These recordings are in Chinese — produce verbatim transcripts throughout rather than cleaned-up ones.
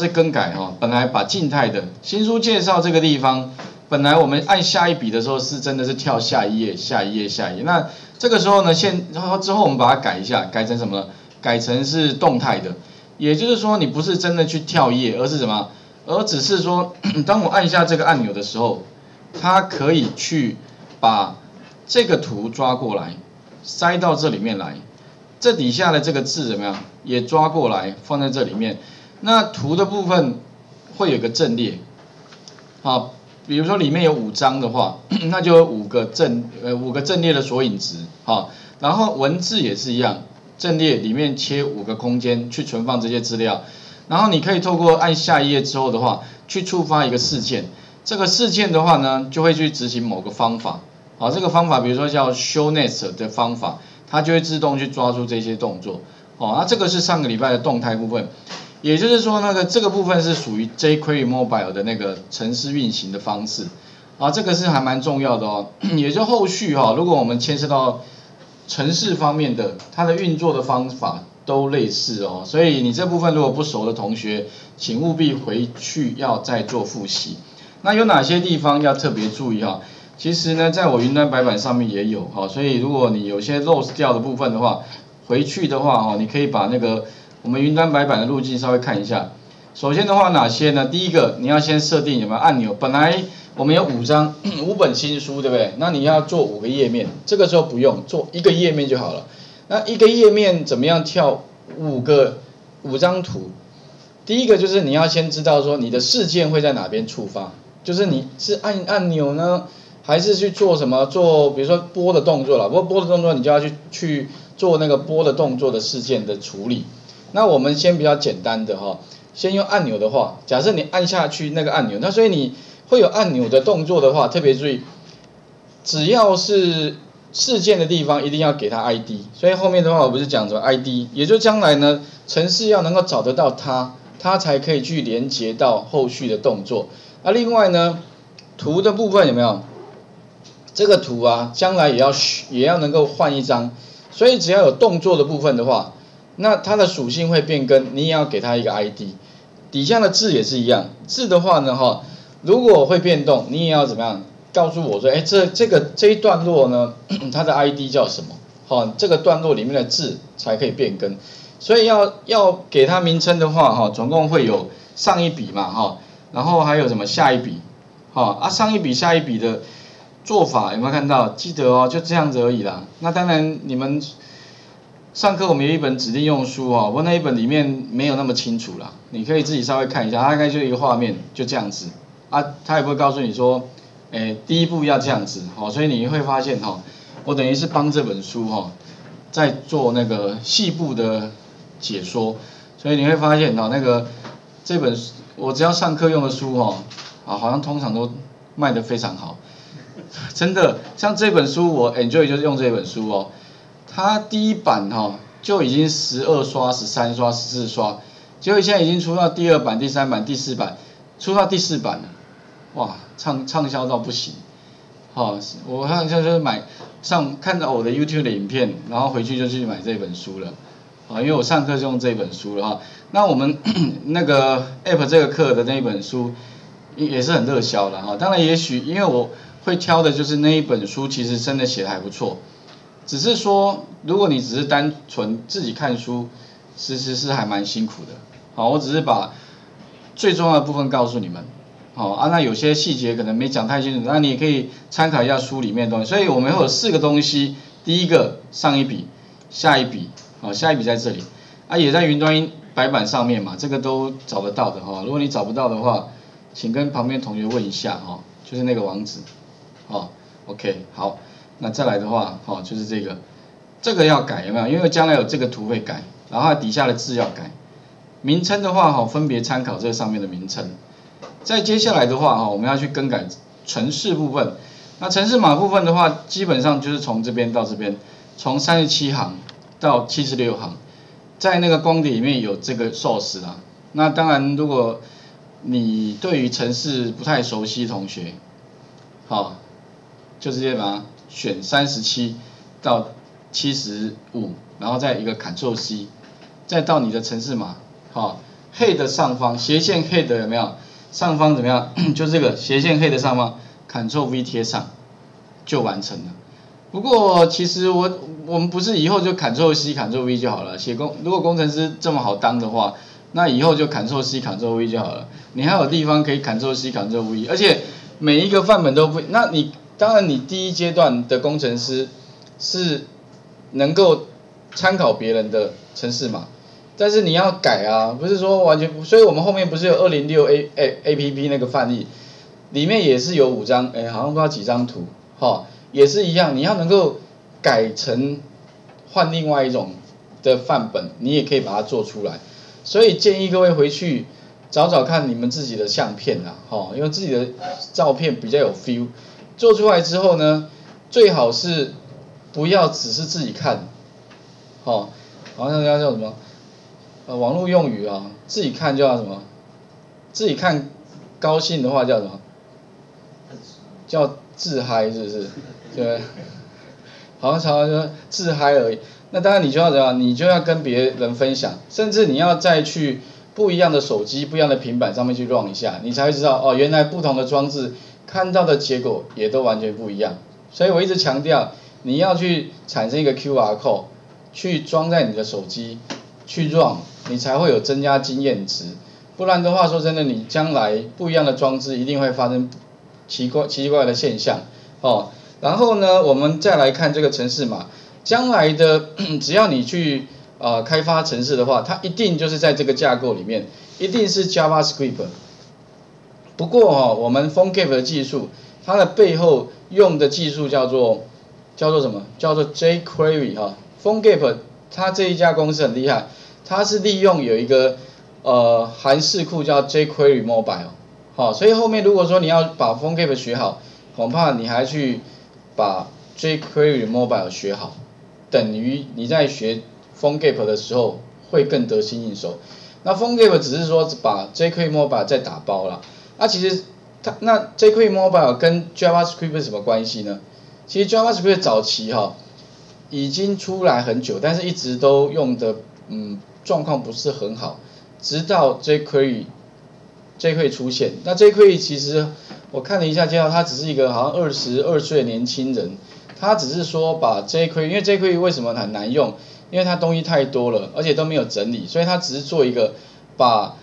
这更改哈、哦，本来把静态的新书介绍这个地方，本来我们按下一笔的时候是真的是跳下一页、下一页、下一页。那这个时候呢，现然后之后我们把它改一下，改成什么呢？改成是动态的，也就是说你不是真的去跳页，而是什么？而只是说，当我按下这个按钮的时候，它可以去把这个图抓过来，塞到这里面来。这底下的这个字怎么样？也抓过来放在这里面。那图的部分会有个阵列，好，比如说里面有五张的话，那就有五个阵呃五个阵列的索引值，好，然后文字也是一样，阵列里面切五个空间去存放这些资料，然后你可以透过按下一页之后的话，去触发一个事件，这个事件的话呢，就会去执行某个方法，好，这个方法比如说叫 show next 的方法，它就会自动去抓住这些动作，好，那这个是上个礼拜的动态部分。也就是说，那个这个部分是属于 jQuery Mobile 的那个程式运行的方式，啊，这个是还蛮重要的哦。也就后续哈、哦，如果我们牵涉到程式方面的，它的运作的方法都类似哦。所以你这部分如果不熟的同学，请务必回去要再做复习。那有哪些地方要特别注意哈、哦？其实呢，在我云端白板上面也有哈、哦，所以如果你有些 loss 掉的部分的话，回去的话哈、哦，你可以把那个我们云端白板的路径稍微看一下。首先的话，哪些呢？第一个，你要先设定有没有按钮。本来我们有五张五本新书，对不对？那你要做五个页面，这个时候不用，做一个页面就好了。那一个页面怎么样跳五个五张图？第一个就是你要先知道说你的事件会在哪边触发，就是你是按按钮呢，还是去做什么做，比如说拨的动作了。不过拨的动作你就要去去做那个拨的动作的事件的处理。那我们先比较简单的哈，先用按钮的话，假设你按下去那个按钮，那所以你会有按钮的动作的话，特别注意，只要是事件的地方一定要给它 I D， 所以后面的话我不是讲什么 I D， 也就将来呢，程式要能够找得到它，它才可以去连接到后续的动作。那另外呢，图的部分有没有？这个图啊，将来也要也要能够换一张，所以只要有动作的部分的话，那它的属性会变更，你也要给它一个 I D。底下的字也是一样，字的话呢，哈，如果会变动，你也要怎么样？告诉我说，哎，这这个这一段落呢，它的 I D 叫什么？好，这个段落里面的字才可以变更。所以要要给它名称的话，哈，总共会有上一笔嘛，哈，然后还有什么下一笔，哈啊，上一笔下一笔的做法有没有看到？记得哦，就这样子而已啦。那当然你们上课我们有一本指定用书哦，不过那一本里面没有那么清楚啦，你可以自己稍微看一下，它大概就一个画面，就这样子啊，它也不会告诉你说，诶，第一步要这样子，哦，所以你会发现哈、哦，我等于是帮这本书哈、哦，在做那个细部的解说，所以你会发现哦，那个这本我只要上课用的书哦，啊，好像通常都卖得非常好，真的，像这本书我 enjoy 就是用这本书哦。它第一版哈、哦、就已经十二刷、十三刷、十四刷，结果现在已经出到第二版、第三版、第四版，出到第四版了，哇，畅畅销到不行。好、哦，我好像就是买上看到我的 YouTube 的影片，然后回去就去买这本书了。啊，因为我上课是用这本书了哈。那我们那个 App 这个课的那一本书也是很热销的哈。当然，也许因为我会挑的就是那一本书，其实真的写的还不错。只是说，如果你只是单纯自己看书，其实是还蛮辛苦的。好，我只是把最重要的部分告诉你们。好啊，那有些细节可能没讲太清楚，那你也可以参考一下书里面的东西。所以我们会有四个东西，第一个上一笔，下一笔，好，下一笔在这里，啊也在云端白板上面嘛，这个都找得到的哈。如果你找不到的话，请跟旁边同学问一下哈，就是那个网址，好 ，OK， 好。那再来的话，好、哦，就是这个，这个要改有没有？因为将来有这个图会改，然后底下的字要改。名称的话，哈、哦，分别参考这上面的名称。再接下来的话，哈、哦，我们要去更改程式部分。那程式码部分的话，基本上就是从这边到这边，从三十七行到七十六行，在那个光碟里面有这个 source 啊。那当然，如果你对于程式不太熟悉，同学，好、哦，就直接把它选三十七到七十五，然后再一个 Ctrl C， 再到你的程式码，好、哦， head 上方斜线 head 有没有？上方怎么样？就这个斜线 head 上方 ，Ctrl V 贴上就完成了。不过其实我我们不是以后就 Ctrl C Ctrl V 就好了。写工如果工程师这么好当的话，那以后就 Ctrl C Ctrl V 就好了。你还有地方可以 Ctrl C Ctrl V， 而且每一个范本都不，那你当然你第一阶段的工程师是能够参考别人的程式码，但是你要改啊，不是说完全不，所以我们后面不是有二零六 A A A P P 那个范例，里面也是有五张，哎，好像不知道几张图，哈。也是一样，你要能够改成换另外一种的范本，你也可以把它做出来。所以建议各位回去找找看你们自己的相片啦，哈，因为自己的照片比较有 feel。做出来之后呢，最好是不要只是自己看，哈，好像叫叫什么，呃，网络用语啊，自己看叫什么？自己看高兴的话叫什么？叫自嗨是不是？对，好像常常说自嗨而已。那当然你就要怎样？你就要跟别人分享，甚至你要再去不一样的手机、不一样的平板上面去 run 一下，你才会知道哦，原来不同的装置看到的结果也都完全不一样。所以我一直强调，你要去产生一个 Q R code， 去装在你的手机，去 run， 你才会有增加经验值。不然的话，说真的，你将来不一样的装置一定会发生奇怪奇怪的现象，哦。然后呢，我们再来看这个程式码，将来的只要你去呃开发程式的话，它一定就是在这个架构里面，一定是 JavaScript。不过哦，我们 PhoneGap 的技术，它的背后用的技术叫做叫做什么？叫做 jQuery 哈。PhoneGap 它这一家公司很厉害，它是利用有一个呃函式库叫 jQuery Mobile， 好，所以后面如果说你要把 PhoneGap 学好，恐怕你还去把 jQuery Mobile 学好，等于你在学 PhoneGap 的时候会更得心应手。那 PhoneGap 只是说把 jQuery Mobile 再打包啦。那其实它那 jQuery Mobile 跟 JavaScript 是什么关系呢？其实 JavaScript 早期哈已经出来很久，但是一直都用的嗯状况不是很好，直到 jQuery jQuery 出现。那 jQuery 其实我看了一下介绍，他只是一个好像二十二岁的年轻人，他只是说把 jQuery， 因为 jQuery 为什么很难用？因为它东西太多了，而且都没有整理，所以他只是做一个把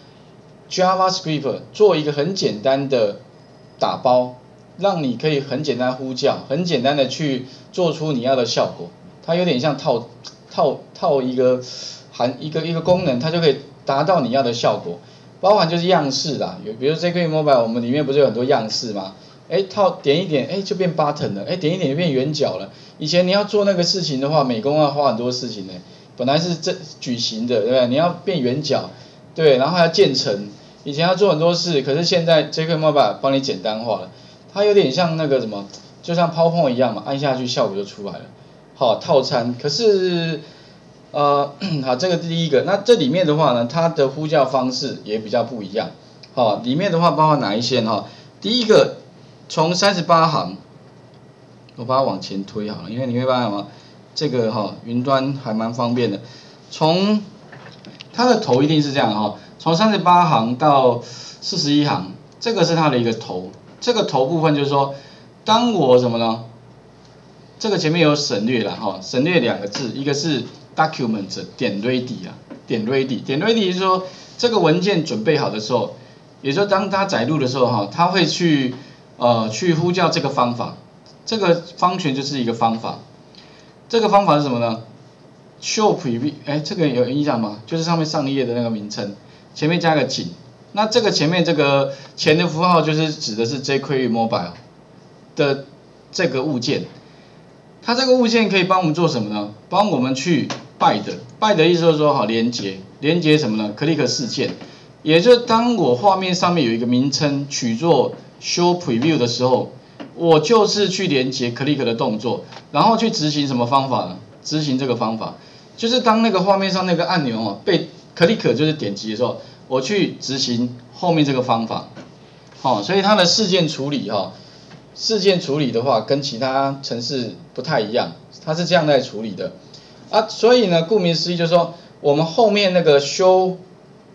JavaScript 做一个很简单的打包，让你可以很简单呼叫，很简单的去做出你要的效果。它有点像套套套一个含一个一个功能，它就可以达到你要的效果。包含就是样式啦，有比如 jQuery Mobile 我们里面不是有很多样式吗？哎，套点一点，哎就变 button 了，哎点一点就变圆角了。以前你要做那个事情的话，美工要花很多事情呢。本来是这矩形的，对不对？你要变圆角，对，然后还要渐层。以前要做很多事，可是现在 jQuery Mobile 帮你简单化了。它有点像那个什么，就像 PowerPoint 一样嘛，按下去效果就出来了。好，套餐，可是。呃，好，这个第一个，那这里面的话呢，它的呼叫方式也比较不一样。好，里面的话包括哪一些哈？第一个，从三十八行，我把它往前推好了，因为你会发现嘛，这个哈云端还蛮方便的。从它的头一定是这样哈，从三十八行到四十一行，这个是它的一个头。这个头部分就是说，当我什么呢？这个前面有省略了哈，省略两个字，一个是 document 点 ready 啊，点 ready， 点 ready 就是说这个文件准备好的时候，也就是说当它载入的时候哈，它会去呃去呼叫这个方法，这个方权就是一个方法，这个方法是什么呢 ？show preview， 哎，这个有印象吗？就是上面上一页的那个名称，前面加个井，那这个前面这个前的符号就是指的是 jQuery Mobile 的这个物件。它这个物件可以帮我们做什么呢？帮我们去 bind，bind 的意思就是说好连接，连接什么呢 ？click 事件，也就是当我画面上面有一个名称取作 show preview 的时候，我就是去连接 click 的动作，然后去执行什么方法呢？执行这个方法，就是当那个画面上那个按钮哦被 click 就是点击的时候，我去执行后面这个方法，哦，所以它的事件处理哈、哦。事件处理的话，跟其他程式不太一样，它是这样在处理的啊。所以呢，顾名思义就是说，我们后面那个 show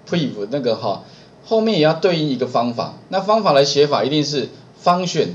prev 那个哈，后面也要对应一个方法。那方法的写法一定是 function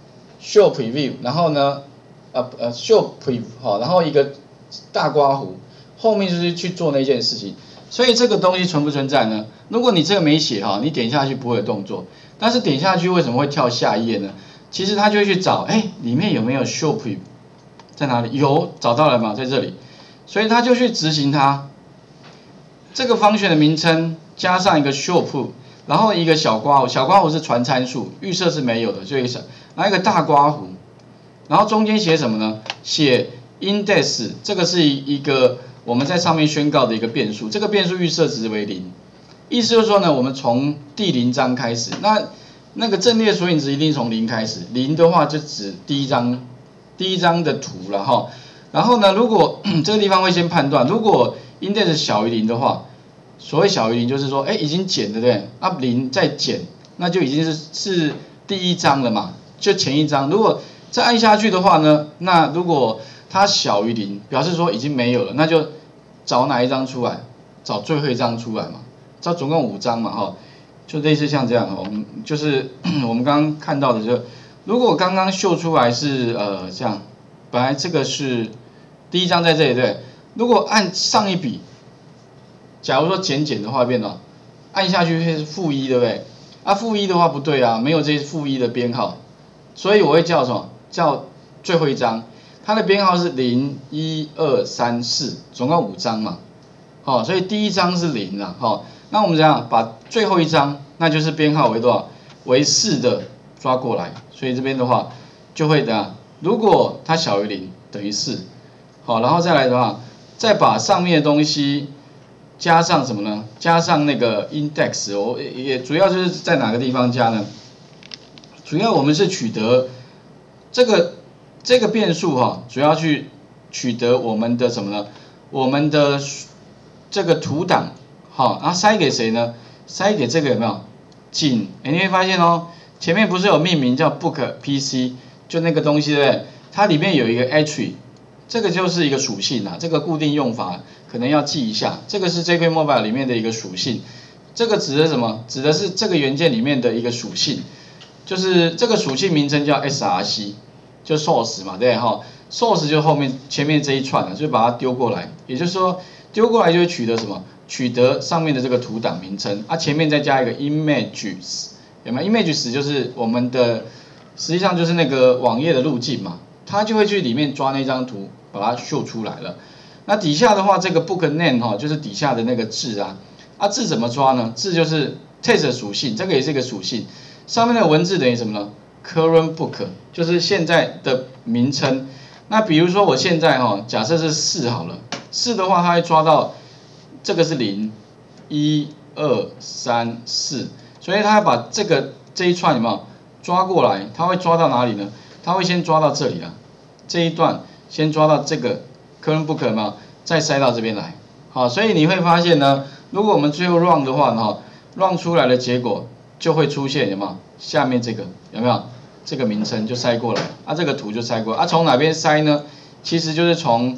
show preview， 然后呢，呃呃 show prev 哈，然后一个大括弧，后面就是去做那件事情。所以这个东西存不存在呢？如果你这个没写哈，你点下去不会有动作，但是点下去为什么会跳下一页呢？其实他就会去找，哎，里面有没有 show preview 在哪里？有，找到了嘛，在这里。所以他就去执行它。这个function的名称加上一个 show preview， 然后一个小括弧，小括弧是传参数，预设是没有的，所以小，然后一个大括弧，然后中间写什么呢？写 index， 这个是一个我们在上面宣告的一个变数，这个变数预设值为零，意思就是说呢，我们从第零章开始，那那个阵列索引值一定从零开始，零的话就指第一章第一章的图了哈。然后呢，如果这个地方会先判断，如果 index 小于零的话，所谓小于零就是说，哎，已经减对不对？啊，零再减，那就已经是是第一章了嘛，就前一章。如果再按下去的话呢，那如果它小于零，表示说已经没有了，那就找哪一张出来？找最后一张出来嘛，找总共五张嘛，哈，就类似像这样，我们就是我们刚刚看到的就，如果刚刚秀出来是呃这样，本来这个是第一张在这里对，如果按上一笔，假如说减减的话变了，按下去会是负一对不对？啊负一的话不对啊，没有这些负一的编号，所以我会叫什么？叫最后一张。它的编号是零、一、二、三、四，总共五张嘛，好、哦，所以第一张是零啦，好、哦，那我们怎样把最后一张，那就是编号为多少？为四的抓过来，所以这边的话就会怎样？如果它小于零，等于四，好，然后再来的话，再把上面的东西加上什么呢？加上那个 index， 我也主要就是在哪个地方加呢？主要我们是取得这个。这个变数哈、哦，主要去取得我们的什么呢？我们的这个图档，好、哦，然后塞给谁呢？塞给这个有没有？井，哎，你会发现哦，前面不是有命名叫 book P C， 就那个东西对不对？它里面有一个 attribute， 这个就是一个属性啊，这个固定用法可能要记一下。这个是 J K Mobile 里面的一个属性，这个指的是什么？指的是这个元件里面的一个属性，就是这个属性名称叫 S R C。就 source 嘛，对哈 ，source 就后面前面这一串了，就把它丢过来，也就是说丢过来就会取得什么？取得上面的这个图档名称，啊前面再加一个 images， 有没有 ？images 就是我们的，实际上就是那个网页的路径嘛，它就会去里面抓那张图，把它秀出来了。那底下的话，这个 book name 哈，就是底下的那个字啊，啊字怎么抓呢？字就是 text 属性，这个也是一个属性，上面的文字等于什么呢？Current book 就是现在的名称。那比如说我现在哈，假设是四好了，四的话它会抓到这个是零、一、二、三、四，所以它会把这个这一串有没有抓过来？它会抓到哪里呢？它会先抓到这里了，这一段先抓到这个 current book 有没有？再塞到这边来。好，所以你会发现呢，如果我们最后 run 的话呢 ，run 出来的结果就会出现有没有？下面这个有没有？这个名称就塞过来，啊，这个图就塞过来，啊，从哪边塞呢？其实就是从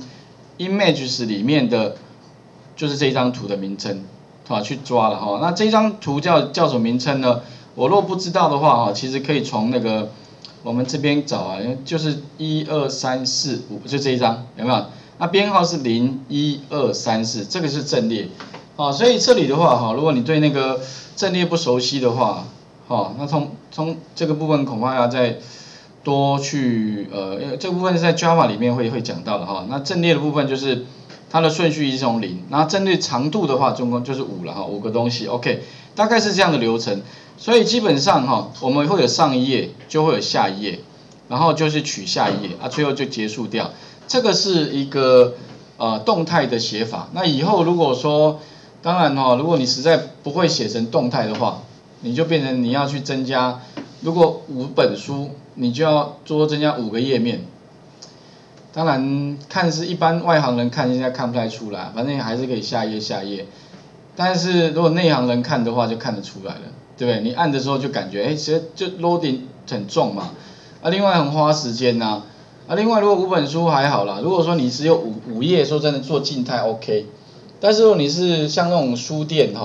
images 里面的，就是这张图的名称，啊，去抓了哈。那这张图叫叫什么名称呢？我若不知道的话哈，其实可以从那个我们这边找啊，就是一二三四五，就这一张有没有？那编号是零一二三四，这个是阵列，啊，所以这里的话哈，如果你对那个阵列不熟悉的话，哦，那从从这个部分恐怕要再多去呃，这个部分是在 Java 里面会会讲到的哈。那阵列的部分就是它的顺序是从零，然后阵列长度的话，总共就是五了哈，五个东西 ，OK， 大概是这样的流程。所以基本上哈，我们会有上一页，就会有下一页，然后就是取下一页啊，最后就结束掉。这个是一个呃动态的写法。那以后如果说，当然哈，如果你实在不会写成动态的话，你就变成你要去增加，如果五本书，你就要多增加五个页面。当然，看是一般外行人看现在看不太出来，反正还是可以下页下页。但是如果内行人看的话，就看得出来了，对不对？你按的时候就感觉，哎，其实就 loading 很重嘛。啊，另外很花时间呐、啊。啊，另外如果五本书还好啦，如果说你只有五五页，说真的做静态 OK。但是如果你是像那种书店哈。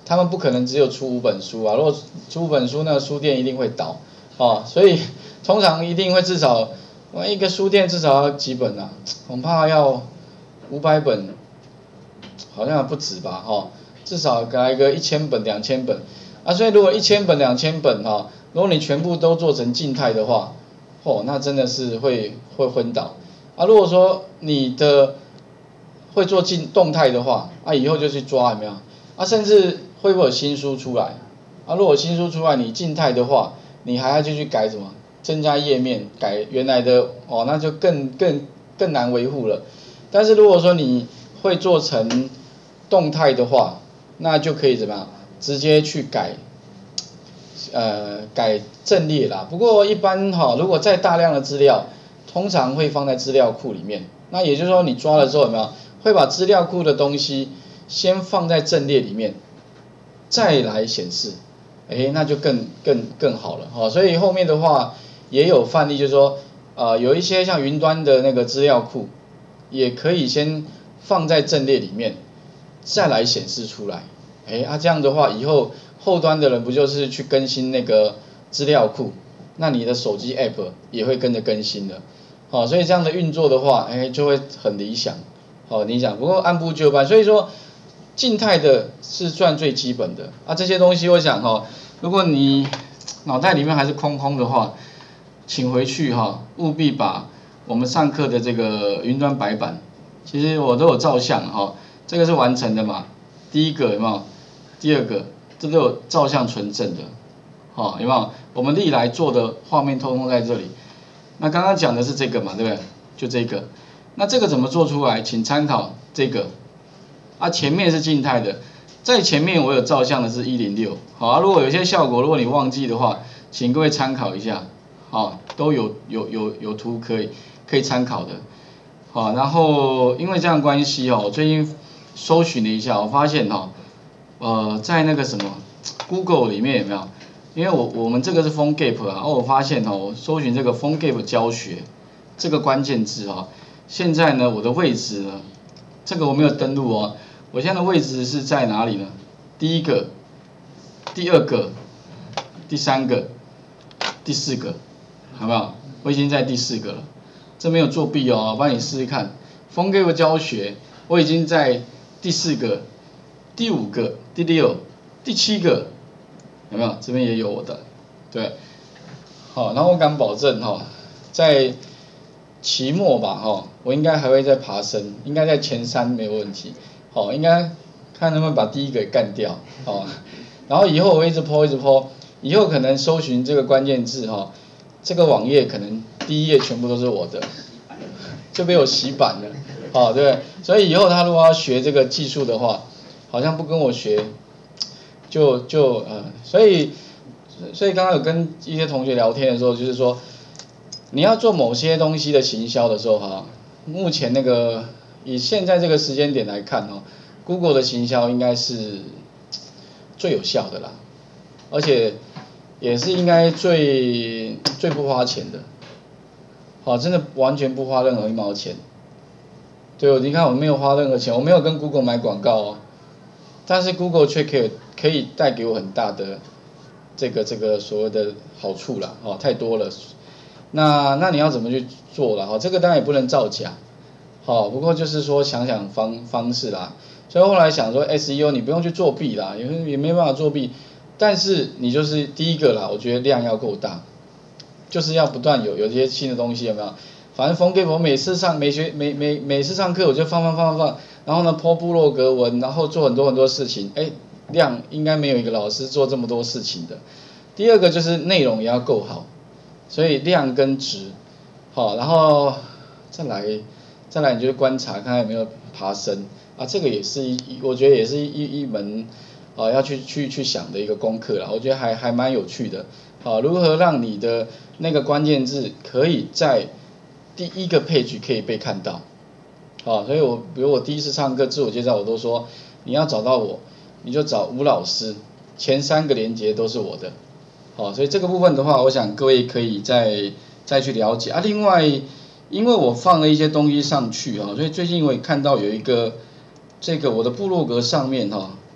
他们不可能只有出五本书啊，如果出五本书，那个书店一定会倒，哦，所以通常一定会至少，一个书店至少要几本啊，恐怕要五百本，好像不止吧，哦，至少来个一千本、两千本，啊，所以如果一千本、两千本哈、哦，如果你全部都做成静态的话，哦，那真的是会会昏倒，啊，如果说你的会做静动态的话，啊，以后就去抓有没有？啊，甚至会不会有新书出来？啊，如果新书出来，你静态的话，你还要继续改什么？增加页面，改原来的哦，那就更更更难维护了。但是如果说你会做成动态的话，那就可以怎么样？直接去改，呃，改阵列啦。不过一般哈、哦，如果再大量的资料，通常会放在资料库里面。那也就是说，你抓了之后有没有？会把资料库的东西先放在阵列里面，再来显示，哎，那就更更更好了哈、哦。所以后面的话也有范例，就是说，呃，有一些像云端的那个资料库，也可以先放在阵列里面，再来显示出来。哎，啊这样的话，以后后端的人不就是去更新那个资料库，那你的手机 app 也会跟着更新的。好、哦，所以这样的运作的话，哎，就会很理想。好、哦，理想。不过按部就班，所以说静态的是算最基本的啊。这些东西我想哈、哦，如果你脑袋里面还是空空的话，请回去哈、哦，务必把我们上课的这个云端白板，其实我都有照相哈、哦，这个是完成的嘛。第一个有没有？第二个，这都有照相存证的，好、哦，有没有？我们历来做的画面通通在这里。那刚刚讲的是这个嘛，对不对？就这个。那这个怎么做出来？请参考这个。啊，前面是静态的，在前面我有照相的是一零六。好啊，如果有些效果，如果你忘记的话，请各位参考一下。好、哦，都有有有有图可以可以参考的。好、哦，然后因为这样关系哦，我最近搜寻了一下，我发现哦，呃，在那个什么 Google 里面有没有？因为我我们这个是 PhoneGap 啊，哦，我发现哦，我搜寻这个 PhoneGap 教学这个关键字哦，现在呢我的位置呢，这个我没有登录哦，我现在的位置是在哪里呢？第一个、第二个、第三个、第四个，好不好？我已经在第四个了，这没有作弊哦，我帮你试试看。PhoneGap 教学，我已经在第四个、第五个、第六、第七个。有没有？这边也有我的，对，好，然后我敢保证哈，在期末吧哈，我应该还会再爬升，应该在前三没有问题，好，应该看能不能把第一个干掉，好，然后以后我会一直 po 一直 po，以后可能搜寻这个关键字哈，这个网页可能第一页全部都是我的，就被我洗版了，好，对不对？所以以后他如果要学这个技术的话，好像不跟我学。就就呃，所以所以刚刚有跟一些同学聊天的时候，就是说，你要做某些东西的行销的时候哈，目前那个以现在这个时间点来看哦 ，Google 的行销应该是最有效的啦，而且也是应该最最不花钱的，好，真的完全不花任何一毛钱。对，你看我没有花任何钱，我没有跟 Google 买广告哦。但是 Google 却可以可以带给我很大的这个这个所谓的好处啦，哦，太多了。那那你要怎么去做啦？哈，这个当然也不能造假，好，不过就是说想想方方式啦。所以后来想说 S E O 你不用去作弊啦，也也没办法作弊，但是你就是第一个啦，我觉得量要够大，就是要不断有有这些新的东西有没有？反正FoneGap我每次上每学每每每次上课我就放放放放放。然后呢 po 部落格文，然后做很多很多事情，哎，量应该没有一个老师做这么多事情的。第二个就是内容也要够好，所以量跟质，好，然后再来再来你就观察看看有没有爬升啊，这个也是一我觉得也是一一门啊要去去去想的一个功课啦，我觉得还还蛮有趣的。好，如何让你的那个关键字可以在第一个 page 可以被看到。好，所以我比如我第一次上课自我介绍，我都说你要找到我，你就找吴老师，前三个连结都是我的。好，所以这个部分的话，我想各位可以再再去了解啊。另外，因为我放了一些东西上去啊，所以最近我也看到有一个这个我的部落格上面哈，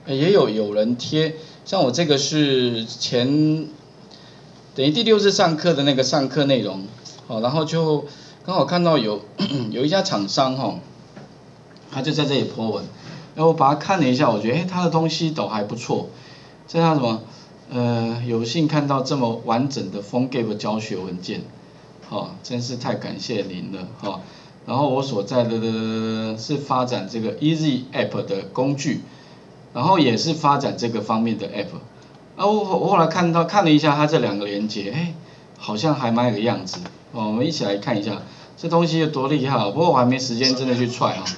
也有有人贴，像我这个是前等于第六次上课的那个上课内容，好，然后就刚好看到有有一家厂商哈，他就在这里 po 文，然后我把它看了一下，我觉得哎他的东西都还不错，这叫什么？呃，有幸看到这么完整的 PhoneGap 教学文件，好、哦，真是太感谢您了哈、哦。然后我所在的是发展这个 Easy App 的工具，然后也是发展这个方面的 App。啊，我我后来看到看了一下它这两个连接，哎，好像还蛮有个样子。哦，我们一起来看一下这东西有多厉害。不过我还没时间真的去踹哈。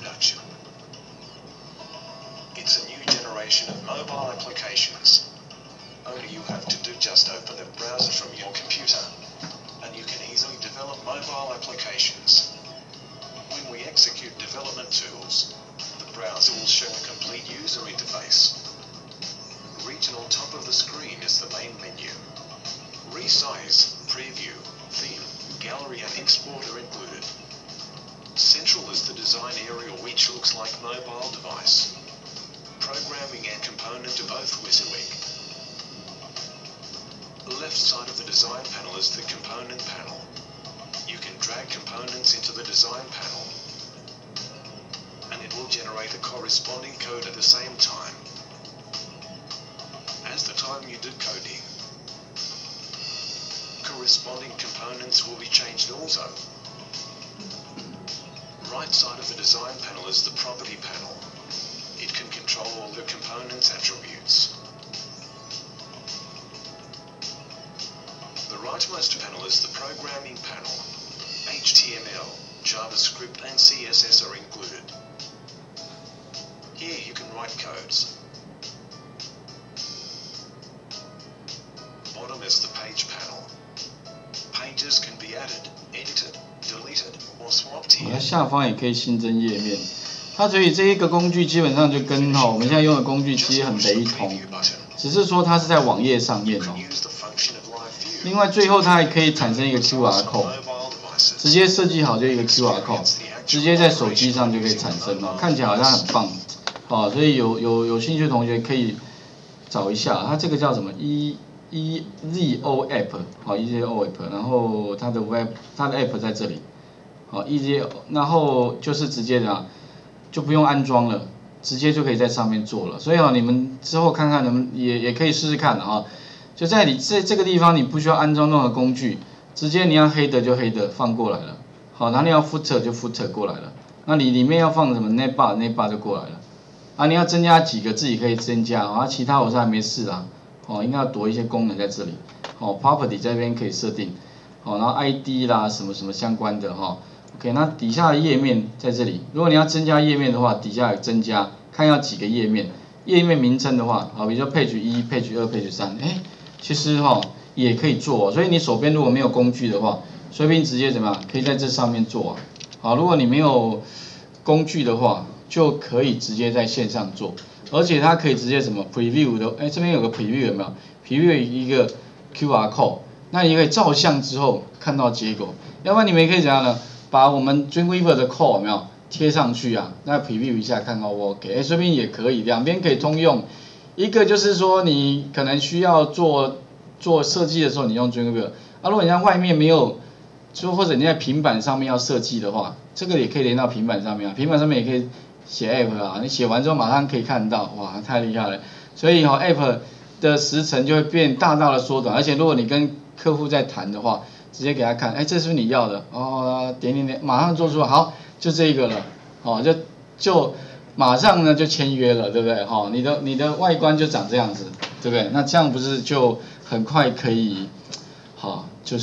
You have to do just open a browser from your computer, and you can easily develop mobile applications. When we execute development tools, the browser will show a complete user interface. Written on top of the screen is the main menu. Resize, preview, theme, gallery and export are included. Central is the design area which looks like mobile device. Programming and component are both WYSIWYG. The left side of the design panel is the component panel. You can drag components into the design panel, and it will generate the corresponding code at the same time as the time you did coding. Corresponding components will be changed also. Right side of the design panel is the property panel. It can control all the components' attributes. The rightmost panel is the programming panel. H T M L, JavaScript and C S S are included. Here you can write codes. Bottom is the page panel. Pages can be added, edited, deleted, or swapped here. 它下方也可以新增页面。它所以这一个工具基本上就跟哈我们现在用的工具其实很雷同，只是说它是在网页上面哦。另外最后它还可以产生一个 Q R code， 直接设计好就一个 Q R code， 直接在手机上就可以产生哦，看起来好像很棒哦，所以有有有兴趣的同学可以找一下，它这个叫什么 E E Z O App， 好 E Z O App， 然后它的 Web 它的 App 在这里，好 E Z O， 然后就是直接的就不用安装了，直接就可以在上面做了，所以哦你们之后看看能不能也也可以试试看的哈。就在你这这个地方，你不需要安装任何工具，直接你要黑的就黑的放过来了，好，哪里要 footer 就 footer 过来了，那你里面要放什么 navbar navbar 就过来了，啊，你要增加几个自己可以增加，啊，其他我是还没试啦，哦，应该要多一些功能在这里，哦 ，property 这边可以设定，哦，然后 I D 啦什么什么相关的哈、哦、，OK， 那底下的页面在这里，如果你要增加页面的话，底下有增加，看要几个页面，页面名称的话，好，比如说 page 一、page 二、page 三，哎。其实哈、哦、也可以做、哦，所以你手边如果没有工具的话，随便直接怎么样，可以在这上面做啊。好，如果你没有工具的话，就可以直接在线上做，而且它可以直接什么 preview 的，哎这边有个 preview 有没有 ？preview 一个 Q R code， 那你可以照相之后看到结果，要不然你们也可以怎样呢？把我们 Dreamweaver 的 code 有没有贴上去啊？那 preview 一下看看 OK， 哎这边也可以，两边可以通用。一个就是说你可能需要做做设计的时候，你用 Dreamweaver， 啊，如果你在外面没有，就或者你在平板上面要设计的话，这个也可以连到平板上面啊，平板上面也可以写 App 啊，你写完之后马上可以看到，哇，太厉害了！所以哈、哦、App 的时程就会变大大的缩短，而且如果你跟客户在谈的话，直接给他看，哎，这是不是你要的？哦，点点点，马上做出来，好，就这个了，哦，就就。马上呢就签约了，对不对？哈、哦，你的你的外观就长这样子，对不对？那这样不是就很快可以，好、哦，就是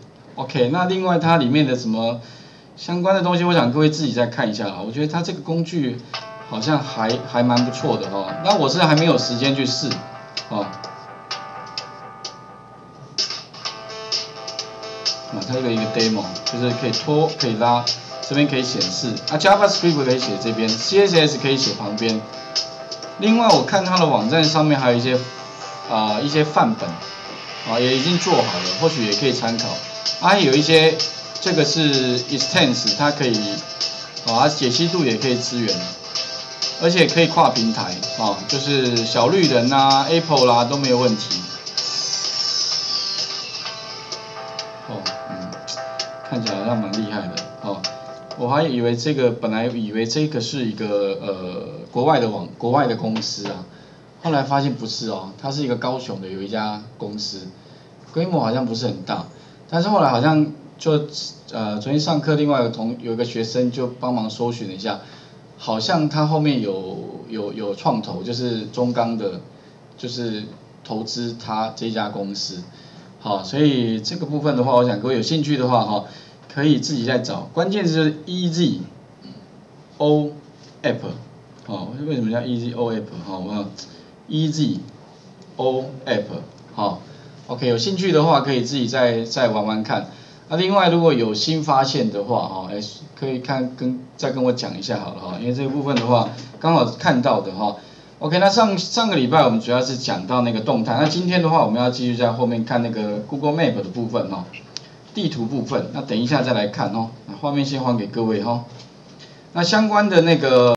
OK。那另外它里面的什么相关的东西，我想各位自己再看一下啦。我觉得它这个工具好像还还蛮不错的哦。那我是还没有时间去试，哦。啊，它有一个 demo， 就是可以拖可以拉。这边可以显示啊 ，JavaScript 可以写这边 ，C S S 可以写旁边。另外，我看它的网站上面还有一些啊、呃、一些范本，啊也已经做好了，或许也可以参考。啊，有一些这个是 Extends， 它可以，啊解析度也可以支援。 而且可以跨平台啊，就是小绿人啊、Apple 啦都没有问题。哦，嗯，看起来好像蛮厉害的哦。我还以为这个本来以为这个是一个呃国外的网国外的公司啊，后来发现不是哦，它是一个高雄的有一家公司，规模好像不是很大，但是后来好像就呃昨天上课另外有同有一个学生就帮忙搜寻了一下。好像他后面有有有创投，就是中钢的，就是投资他这家公司，好，所以这个部分的话，我想各位有兴趣的话哈，可以自己再找，关键字就是 E Z O App， 好，为什么叫 E Z O App？ 好，我看 E Z O App， 好 ，OK， 有兴趣的话可以自己再再玩玩看。那另外如果有新发现的话，哈，哎，可以看跟再跟我讲一下好了哈，因为这个部分的话刚好看到的哈。OK， 那上上个礼拜我们主要是讲到那个动态，那今天的话我们要继续在后面看那个 Google Map 的部分哈，地图部分，那等一下再来看哦。那画面先还给各位哈。那相关的那个。